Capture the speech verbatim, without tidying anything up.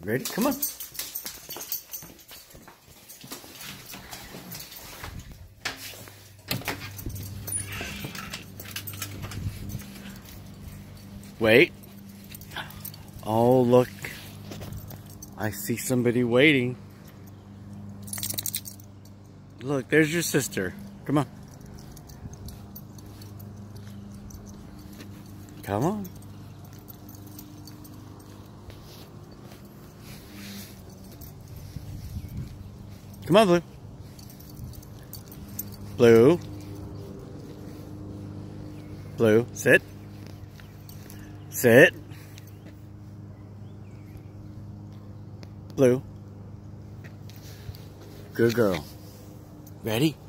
Ready? Come on. Wait. Oh, look. I see somebody waiting. Look, there's your sister. Come on. Come on. Come on, Blue. Blue. Blue, sit. Sit. Blue. Good girl. Ready?